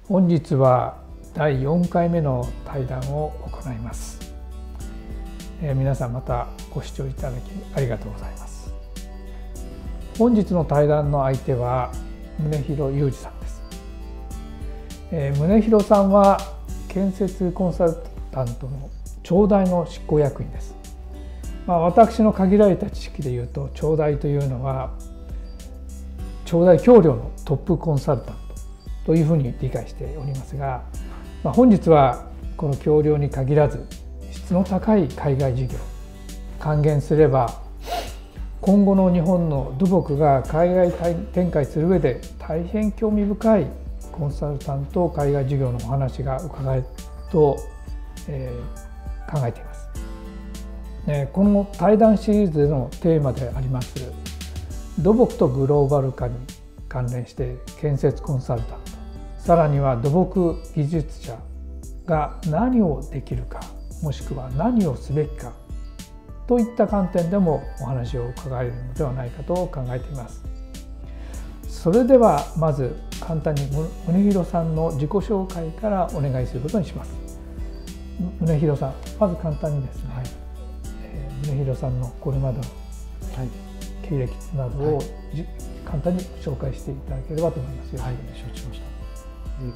本日は第4回目の対談を行います。皆さんまたご視聴いただきありがとうございます。本日の対談の相手は宗広裕二さんです。宗広さんは建設コンサルタントの長大の執行役員です。私の限られた知識でいうと、長大というのは長大橋梁のトップコンサルタントというふうに理解しておりますが、本日はこの橋梁に限らず質の高い海外事業、還元すれば今後の日本の土木が海外展開する上で大変興味深いコンサルタント海外事業のお話が伺えると、考えています。この対談シリーズでのテーマであります土木とグローバル化に関連して建設コンサルタント、さらには土木技術者が何をできるか、もしくは何をすべきかといった観点でもお話を伺えるのではないかと考えています。それではまず簡単に宗広さんの自己紹介からお願いすることにします。宗広さん、まず簡単にですね、宗広さんのこれまでの経歴などを簡単に紹介していただければと思います。 はい、承知しました。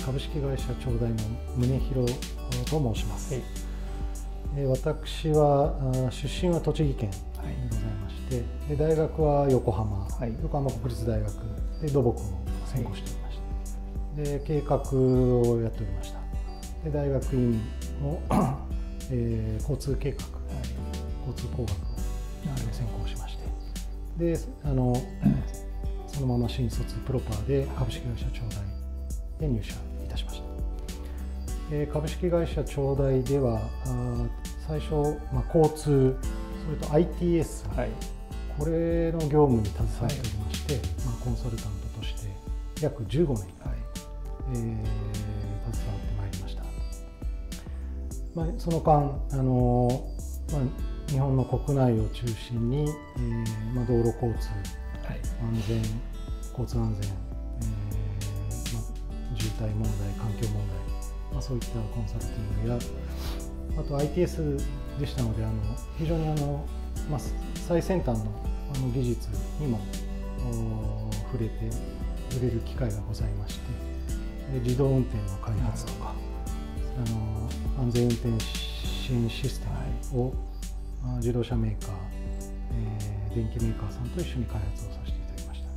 株式会社長大の宗広と申します。私は出身は栃木県でございまして、大学は横浜国立大学で土木を専攻しておりました。で計画をやっておりました。で大学院も交通計画、交通工学を専攻しまして、でそのまま新卒プロパーで株式会社長大で入社いたしました。株式会社長大では最初、交通、それと ITS、これの業務に携わっておりまして、コンサルタントとして約15年、携わってまいりました。その間日本の国内を中心に、道路交通、交通安全、渋滞問題、環境問題、そういったコンサルティングや、あと ITS でしたので非常に最先端の技術にも触れる機会がございまして、自動運転の開発とか安全運転支援システムを自動車メーカー、電機メーカーさんと一緒に開発をさせていただきました。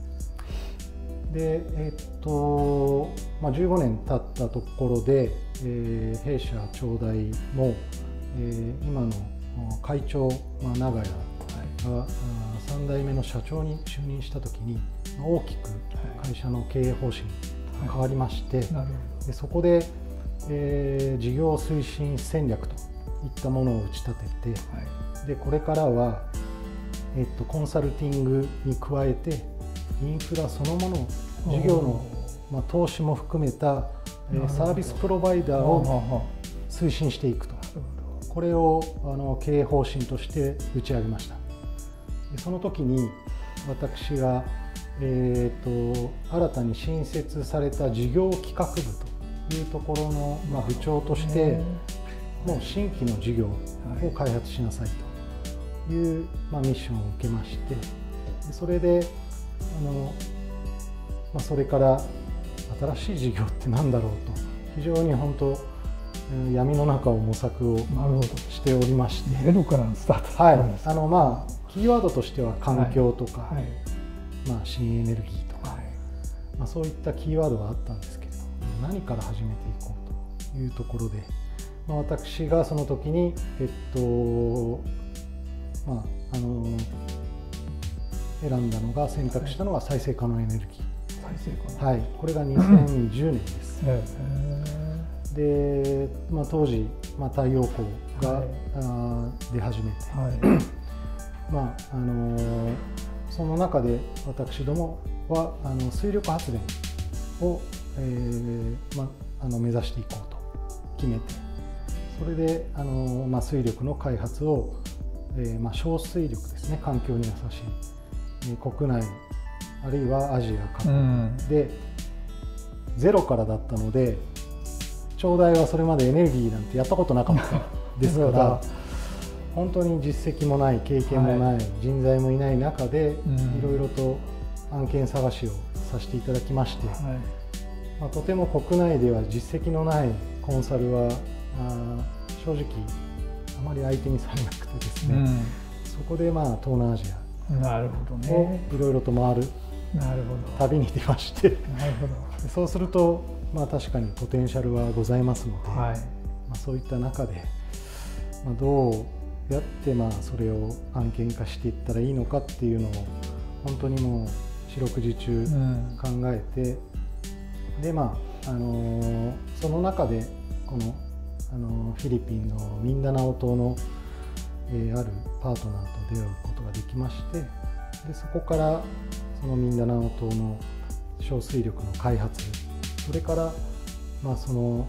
で、15年経ったところで、弊社長大も、今の会長、長屋が3代目の社長に就任したときに大きく会社の経営方針が変わりまして、でそこで、事業推進戦略といったものを打ち立てて、でこれからは、コンサルティングに加えてインフラそのもの、事業の、投資も含めたサービスプロバイダーを推進していくと、これを経営方針として打ち上げました。でその時に私が、新たに新設された事業企画部というところの、部長としてもう新規の事業を開発しなさいという、ミッションを受けまして、それでそれから新しい事業って何だろうと非常に本当闇の中を模索をしておりまして、 ゼロからのスタートなんですか。 キーワードとしては環境とか、新エネルギーとか、そういったキーワードがあったんですけれども、何から始めていこうというところで、私がその時に選んだのが、選択したのが再生可能エネルギー。これが2010年です。で、当時、太陽光が出始めて、その中で私どもは水力発電を、目指していこうと決めて、それで水力の開発を、小水力ですね、環境に優しい、国内あるいはアジア各国でゼロからだったので、 長大はそれまでエネルギーなんてやったことなかったですから本当に実績もない経験もない、人材もいない中でいろいろと案件探しをさせていただきまして、とても国内では実績のないコンサルは正直あまり相手にされなくてですね、そこで東南アジアをいろいろと回る旅に出まして、そうすると確かにポテンシャルはございますので、そういった中でどうやってそれを案件化していったらいいのかっていうのを本当にもう四六時中考えて、でその中でこのフィリピンのミンダナオ島の、あるパートナーと出会うことができまして、でそこからそのミンダナオ島の小水力の開発、それからその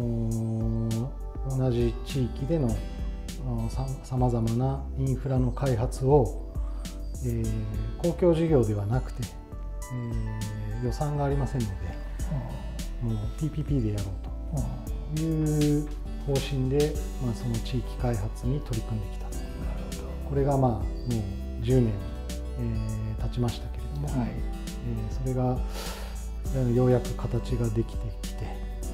同じ地域でのさまざまなインフラの開発を、公共事業ではなくて、予算がありませんので、もう PPP でやろうという方針で、その地域開発に取り組んできたと。これがもう10年、経ちましたけれども、それがようやく形ができてきて、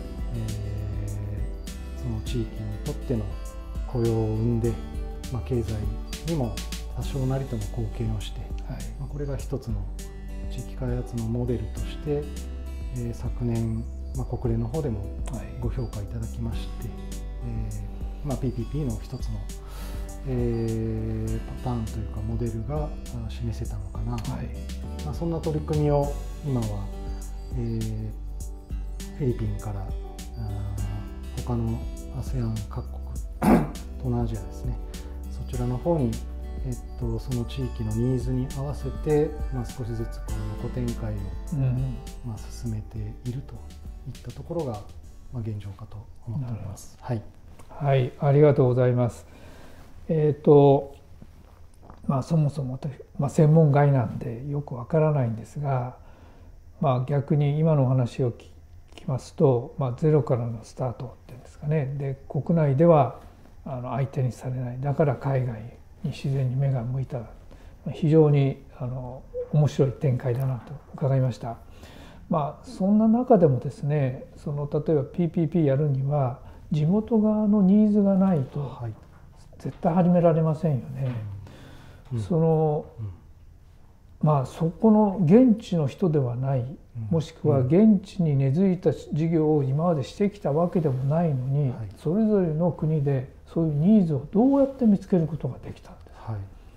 その地域にとっての雇用を生んで、経済にも多少なりとも貢献をして、これが一つの地域開発のモデルとして、昨年、国連の方でもご評価いただきまして、PPP の一つの、パターンというかモデルが示せたのかな、そんな取り組みを今は、フィリピンから他の ASEAN 各国東南アジアですね、そちらの方に、その地域のニーズに合わせて、少しずつこの横展開を、進めているといったところが、現状かと思っております。はい、 ありがとうございます。そもそも、専門外なんでよくわからないんですが、逆に今のお話を聞きますと、ゼロからのスタートっていうんですかね、で国内では相手にされない、だから海外に自然に目が向いた、非常に面白い展開だなと伺いました。そんな中でもですね、例えば PPP やるには地元側のニーズがないと絶対始められませんよね。そこの現地の人ではない、もしくは現地に根付いた事業を今までしてきたわけでもないのに、それぞれの国でそういうニーズをどうやって見つけることができたんですか？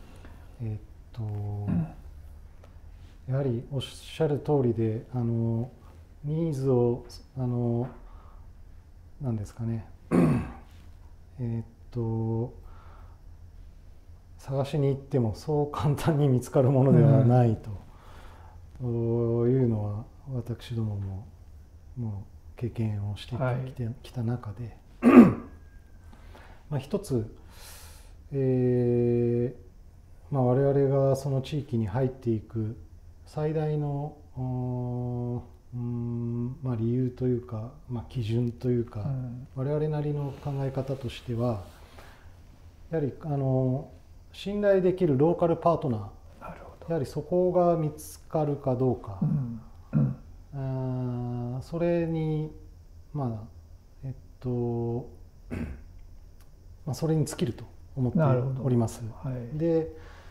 やはりおっしゃる通りで、ニーズを何ですかね探しに行ってもそう簡単に見つかるものではないというのは、私どももう経験をしてきた中で、一つ、我々がその地域に入っていく最大の理由というか、基準というか、我々なりの考え方としては、やはり信頼できるローカルパートナー、やはりそこが見つかるかどうか、それにそれに尽きると思っております。で、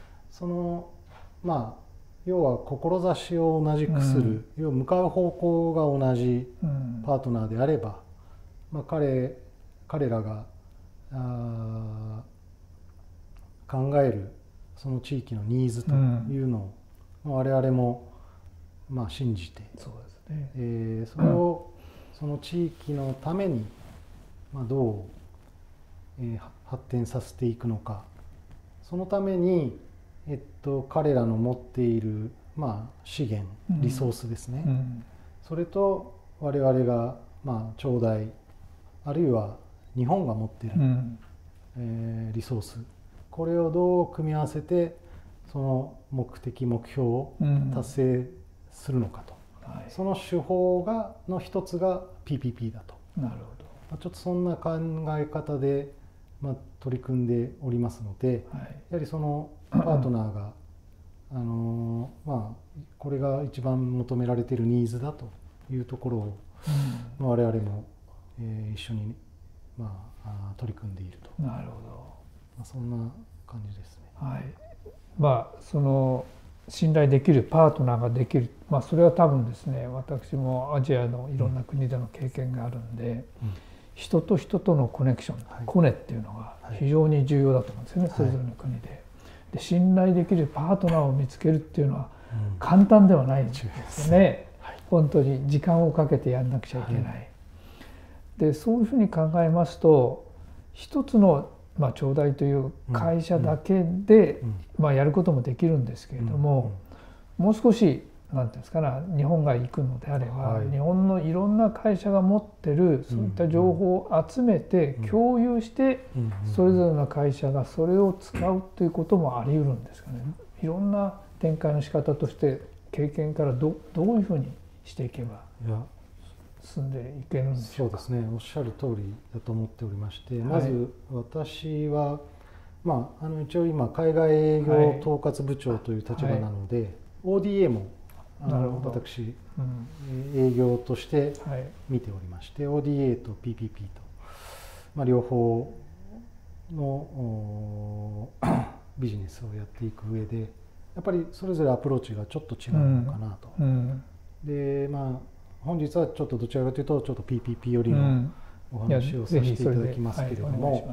要は志を同じくする、要は向かう方向が同じパートナーであれば、彼らが考えるその地域のニーズというのを我々も信じて、それをその地域のためにどう発展させていくのか、そのために彼らの持っている資源、リソースですね、それと我々が長大、あるいは日本が持っている、リソース、これをどう組み合わせてその目的目標を達成するのかと、その手法の一つが PPP だとちょっとそんな考え方で、取り組んでおりますので、 はい、 やはりそのパートナーがこれが一番求められているニーズだというところを、我々も、一緒に、取り組んでいると。 なるほど。 そんな感じですね。 はい。その信頼できるパートナーができる、それは多分ですね、私もアジアのいろんな国での経験があるんで、人と人とのコネクション、コネっていうのが非常に重要だと思うんですよね、それぞれの国で。で、信頼できるパートナーを見つけるっていうのは簡単ではないんですよね。本当に時間をかけてやんなくちゃいけない。で、そういうふうに考えますと、一つの長大という会社だけでやることもできるんですけれども、もう少しなんていうんですかね、日本が行くのであれば、日本のいろんな会社が持ってるそういった情報を集めて共有して、それぞれの会社がそれを使うということもあり得るんですかね。いろんな展開の仕方として経験からどういうふうにしていけば進んでいけるんでしょうか。 そうですね、おっしゃる通りだと思っておりまして、まず私は、一応今海外営業統括部長という立場なので、ODA も私、営業として見ておりまして、ODA と PPP と、両方のビジネスをやっていく上で、やっぱりそれぞれアプローチがちょっと違うのかなと。で、本日はちょっとどちらかというとちょっと PPP よりのお話をさせていただきますけれども、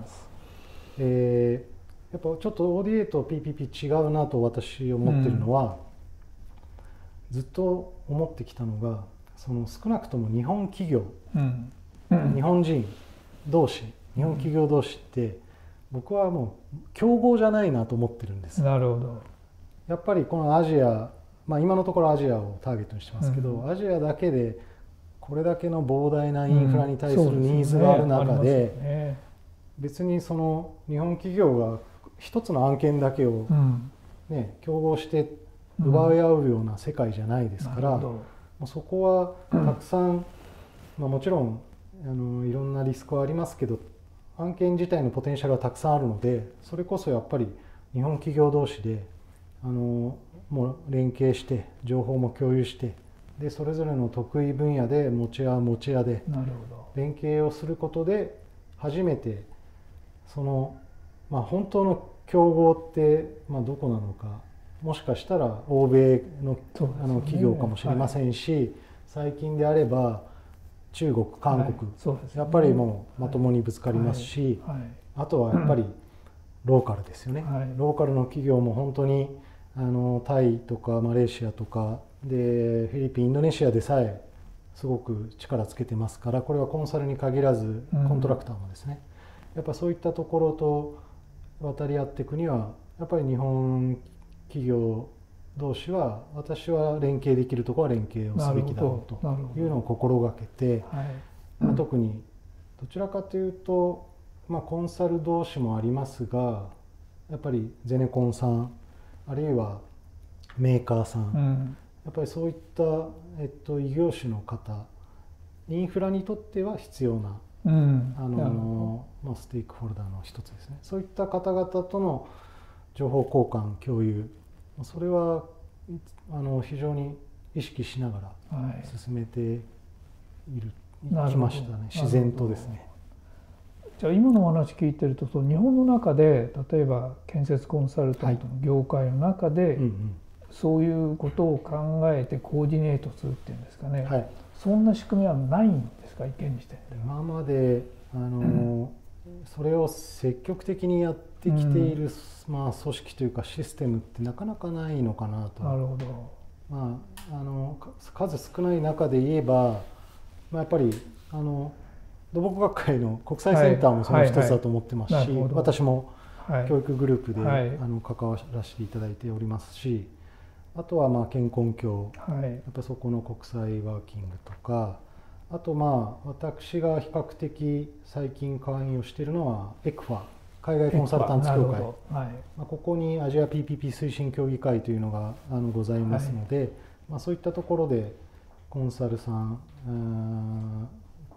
やっぱちょっと ODA と PPP 違うなと私思ってるのは、ずっと思ってきたのが、その少なくとも日本企業、日本人同士、日本企業同士って僕はもう競合じゃないなと思ってるんです。 なるほど。 やっぱりこのアジア、今のところアジアをターゲットにしてますけど、アジアだけでこれだけの膨大なインフラに対するニーズがある中で、別にその日本企業が一つの案件だけを競合して奪い合うような世界じゃないですから、そこはたくさん、もちろんいろんなリスクはありますけど、案件自体のポテンシャルがたくさんあるので、それこそやっぱり日本企業同士でもう連携して情報も共有して、でそれぞれの得意分野で持ち屋で連携をすることで初めてその、本当の競合ってどこなのか、もしかしたら欧米の企業かもしれませんし、最近であれば中国、韓国、やっぱりもうまともにぶつかりますし、あとはやっぱりローカルですよね。ローカルの企業も本当にタイとかマレーシアとかでフィリピン、インドネシアでさえすごく力つけてますから、これはコンサルに限らずコントラクターもですね、やっぱそういったところと渡り合っていくには、やっぱり日本企業同士は私は連携できるところは連携をすべきだろうというのを心がけて、特にどちらかというと、コンサル同士もありますが、やっぱりゼネコンさん、あるいはメーカーさん、やっぱりそういった、異業種の方、インフラにとっては必要な、ステークホルダーの一つですね。そういった方々との情報交換共有、それは非常に意識しながら進めてきましたね。自然とですね。 じゃあ今のお話聞いてると、日本の中で例えば建設コンサルタントの業界の中で、そういうことを考えてコーディネートするっていうんですかね、そんな仕組みはないんですか、現時点で。 今までそれを積極的にやってきている、組織というかシステムってなかなかないのかなと。 なるほど。 数少ない中で言えば、やっぱり土木学会の国際センターもその一つだと思ってますし、私も教育グループで関わらせていただいておりますし、あとは健康協、やっぱそこの国際ワーキングとか、あと私が比較的最近会員をしているのはエクファ、海外コンサルタンツ協会、ここにアジア PPP 推進協議会というのがございますので、そういったところでコンサルさん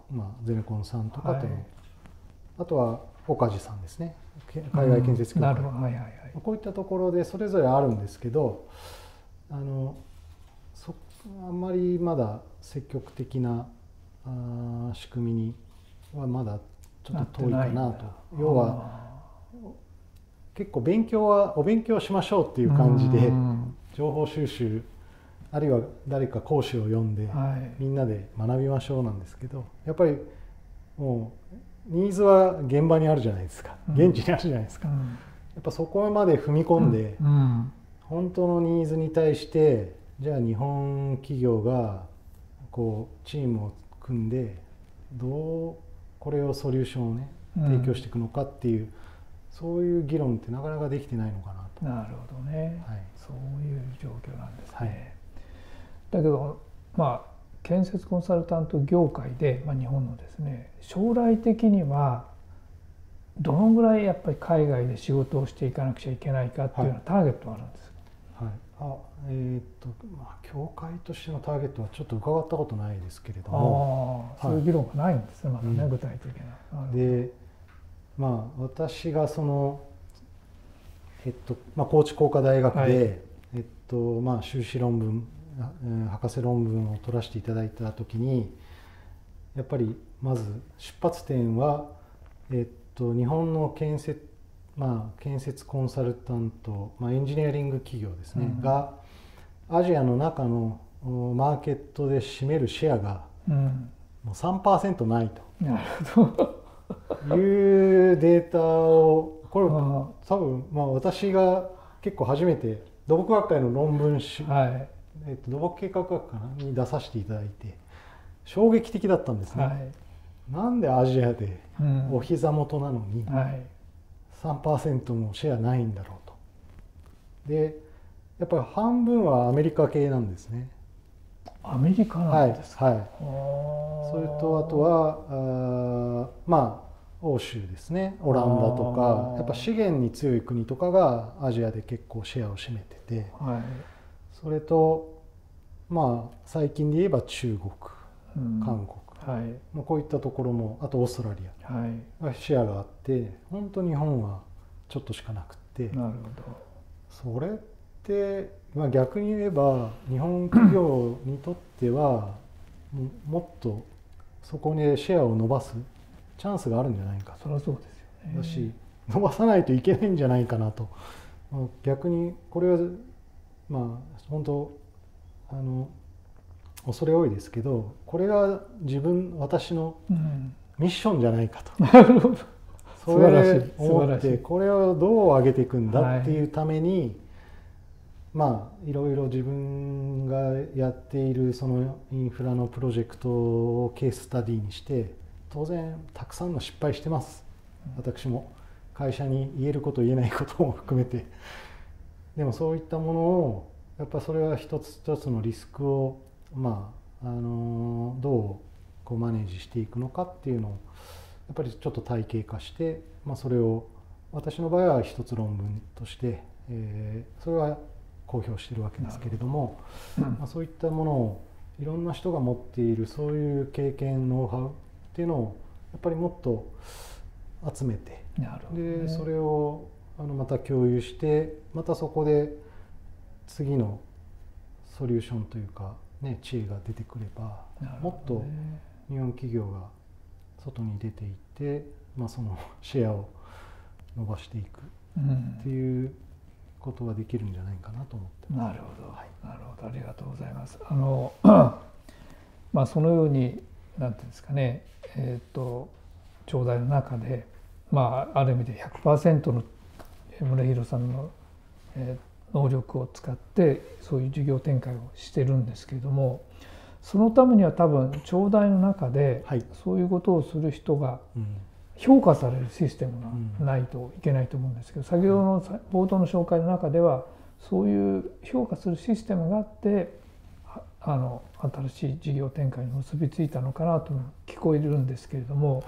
ゼネコンさんとかとの、 はい、 あとは岡地さんですね、海外建設協会、こういったところでそれぞれあるんですけど、あんまりまだ積極的な仕組みにはまだちょっと遠いかなと。要は結構お勉強しましょうっていう感じで情報収集、あるいは誰か講師を呼んでみんなで学びましょうなんですけど、やっぱりもうニーズは現場にあるじゃないですか、現地にあるじゃないですか。やっぱそこまで踏み込んで本当のニーズに対して、じゃあ日本企業がこうチームを組んでどうこれをソリューションをね提供していくのかっていう、そういう議論ってなかなかできてないのかなと。 なるほどね、 はい、 そういう状況なんですね。 はい、 だけど建設コンサルタント業界で、日本のですね、将来的にはどのぐらいやっぱり海外で仕事をしていかなくちゃいけないかっていうようなターゲットはあるんですか？ はい、協会としてのターゲットはちょっと伺ったことないですけれども、 そういう議論がないんですね、まだね、具体的な。 で、私が高知工科大学で、修士論文、博士論文を取らせていただいた時に、やっぱりまず出発点は、日本の建設コンサルタント、エンジニアリング企業ですね、がアジアの中のマーケットで占めるシェアがもう 3% ないというデータを、これ多分私が結構初めて土木学会の論文集、土木計画学かなに出させていただいて衝撃的だったんですね。なんでアジアでお膝元なのに 3% もシェアないんだろうと。でやっぱり半分はアメリカ系なんですね。 アメリカなんですか？ はい、それとあとは欧州ですね、オランダとか、やっぱ資源に強い国とかがアジアで結構シェアを占めてて、それと最近で言えば中国、韓国、こういったところも、あとオーストラリアがシェアがあって、本当日本はちょっとしかなくって、 なるほど。 それって逆に言えば日本企業にとってはもっとそこにシェアを伸ばすチャンスがあるんじゃないかと。 そりゃそうですよね。 だし伸ばさないといけないんじゃないかなと。逆にこれは本当恐れ多いですけど、これが私のミッションじゃないかと。 なるほど。 それを思って、これをどう上げていくんだっていうために、いろいろ自分がやっているそのインフラのプロジェクトをケーススタディにして、当然たくさんの失敗してます。私も会社に言えること言えないことも含めて。でもそういったものをやっぱそれは一つ一つのリスクをどうマネージしていくのかっていうのをやっぱりちょっと体系化して、それを私の場合は一つ論文として、それは公表しているわけですけれども、そういったものをいろんな人が持っているそういう経験、ノウハウっていうのをやっぱりもっと集めて、でそれをまた共有して、またそこで次のソリューションというか、知恵が出てくれば、もっと日本企業が外に出ていって、そのシェアを伸ばしていくっていうことができるんじゃないかなと思ってます。 なるほど、なるほど、ありがとうございます。そのようになんていうんですかね、長大の中で、ある意味で 100% の宗弘さんの、能力を使ってそういう事業展開をしてるんですけれども、そのためには多分長大の中でそういうことをする人が評価されるシステムがないといけないと思うんですけど、先ほどの冒頭の紹介の中ではそういう評価するシステムがあって新しい事業展開に結びついたのかなと聞こえるんですけれども、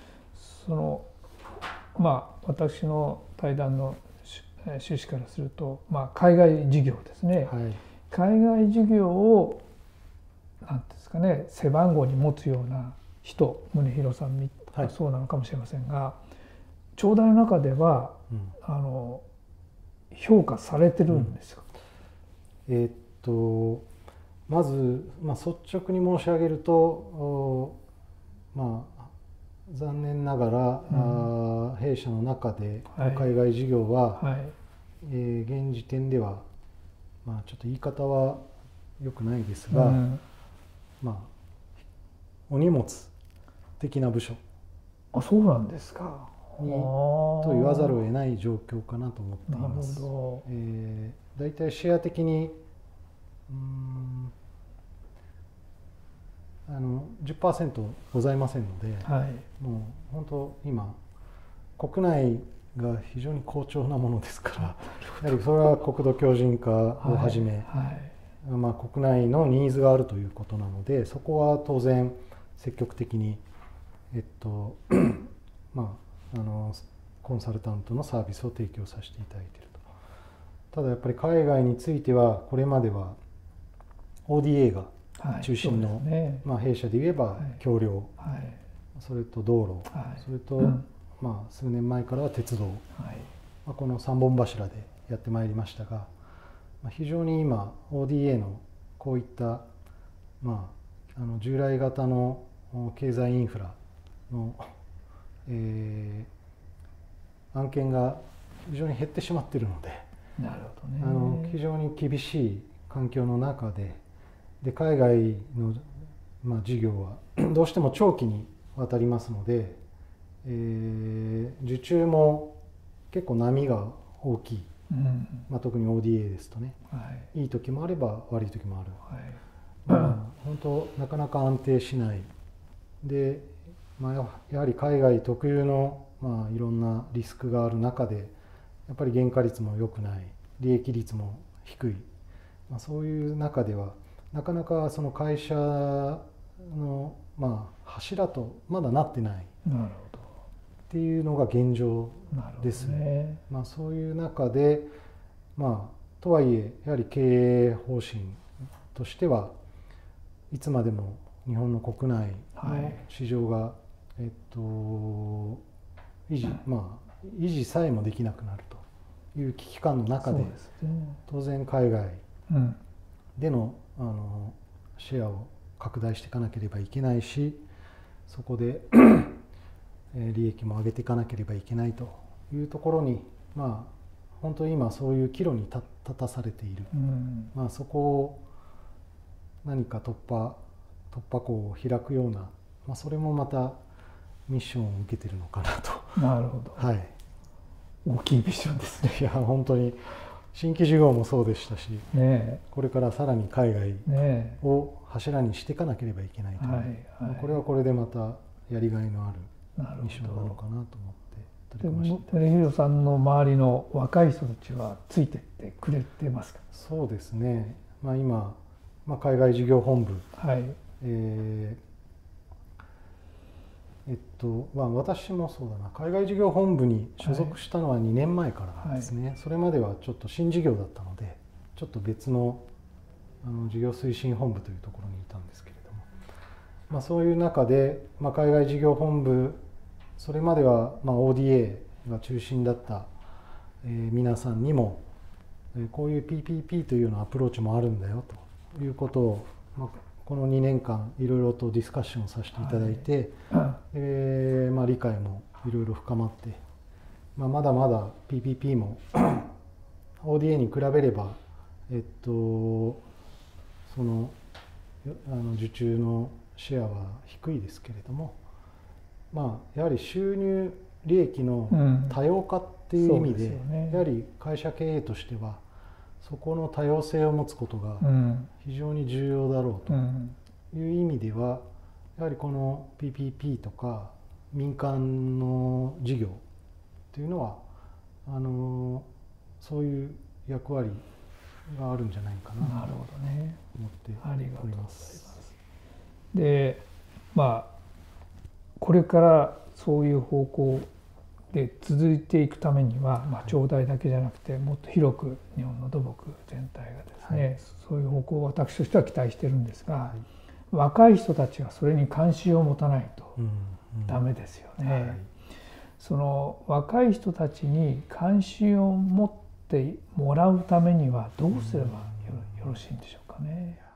私の対談の趣旨からすると、海外事業ですね、海外事業を何ていうんですかね、背番号に持つような宗弘さんがそうなのかもしれませんが、長大の中では、評価されてるんですか？ まず、率直に申し上げると、残念ながら、弊社の中で海外事業は、現時点では、ちょっと言い方は良くないですが、お荷物的な部署そうなんですかと言わざるを得ない状況かなと思っています。だいたいシェア的に10% ございませんので、もう本当今国内が非常に好調なものですから、やはりそれは国土強靭化をはじめ、国内のニーズがあるということなので、そこは当然積極的にコンサルタントのサービスを提供させていただいていると。ただやっぱり海外についてはこれまでは ODA が中心の、弊社で言えば橋梁、それと道路、それと、数年前からは鉄道、この3本柱でやってまいりましたが、非常に今 ODA のこういった、従来型の経済インフラの、案件が非常に減ってしまっているので、非常に厳しい環境の中で、海外の、事業はどうしても長期にわたりますので、受注も結構波が大きい、特に ODA ですとね、いい時もあれば悪い時もある、本当なかなか安定しないで、やはり海外特有の、いろんなリスクがある中で、やっぱり原価率も良くない、利益率も低い、そういう中ではなかなかその会社の、柱とまだなってないっていうのが現状ですね。そういう中で、とはいえやはり経営方針としてはいつまでも日本の国内の市場が、維持さえもできなくなるという危機感の中で、当然海外でのシェアを拡大していかなければいけないし、そこで利益も上げていかなければいけないというところに、本当に今そういう岐路に立たされている、そこを何か突破口を開くような、それもまたミッションを受けてるのかなと。 なるほど、大きいミッションですね。 いや本当に新規事業もそうでしたし、これからさらに海外を柱にしていかなければいけないと、これはこれでまたやりがいのあるミッションなのかなと思って取り組ませていただいて。 宗弘さんの周りの若い人たちはついてってくれてますか？ そうですね、今、海外事業本部、私もそうだな、海外事業本部に所属したのは2年前からですね。それまではちょっと新事業だったので、ちょっと別の事業推進本部というところにいたんですけれども、そういう中で、海外事業本部、それまではODA が中心だった、皆さんにも、こういう PPP というようなアプローチもあるんだよということを、この2年間いろいろとディスカッションさせていただいて、理解もいろいろ深まって、まだまだ PPP もODA に比べれば、その受注のシェアは低いですけれども、やはり収入利益の多様化っていう意味で、やはり会社経営としてはそこの多様性を持つことが非常に重要だろうという意味では、やはりこの PPP とか民間の事業というのはそういう役割があるんじゃないかなと思っております。 で、これからそういう方向で続いていくためには、長大だけじゃなくてもっと広く日本の土木全体がですね、そういう方向を私としては期待してるんですが、 若い人たちがそれに関心を持たないとダメですよね。 はい、 その若い人たちに関心を持ってもらうためにはどうすればよろしいんでしょうかね。